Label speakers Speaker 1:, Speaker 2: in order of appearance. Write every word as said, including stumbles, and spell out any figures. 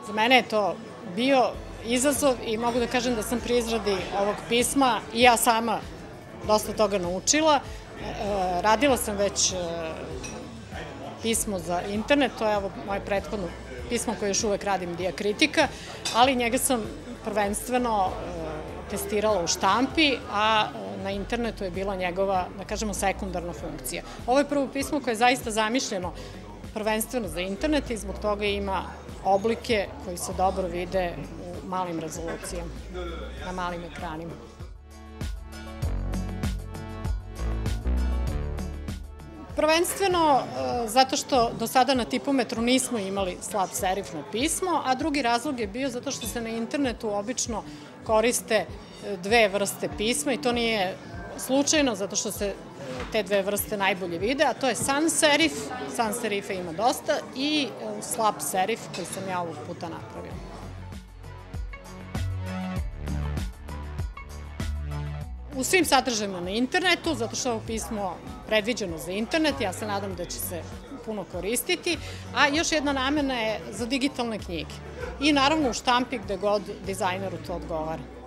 Speaker 1: Za mene je to bio izazov i mogu da kažem da sam pri izradi ovog pisma i ja sama dosta toga naučila. Radila sam već pismo za internet, to je ovo moje prethodno pismo koje još uvek radim, Dijakritika, ali njega sam prvenstveno testirala u štampi, a na internetu je bila njegova, da kažemo, sekundarna funkcija. Ovo je prvo pismo koje je zaista zamišljeno prvenstveno za internet i zbog toga ima oblike koji se dobro vide u malim rezolucijama, na malim ekranima. Prvenstveno zato što do sada na tipometru nismo imali slab serifno pismo, a drugi razlog je bio zato što se na internetu obično koriste dve vrste pisma i to nije slučajno zato što se te dve vrste najbolje vide, a to je sans serif, sans serifa ima dosta, i slab serif koji sam ja ovog puta napravila. U svim sadržajima na internetu, zato što je ovo pismo predviđeno za internet, ja se nadam da će se puno koristiti, a još jedna namena je za digitalne knjige. I naravno u štampi gde god dizajneru to odgovara.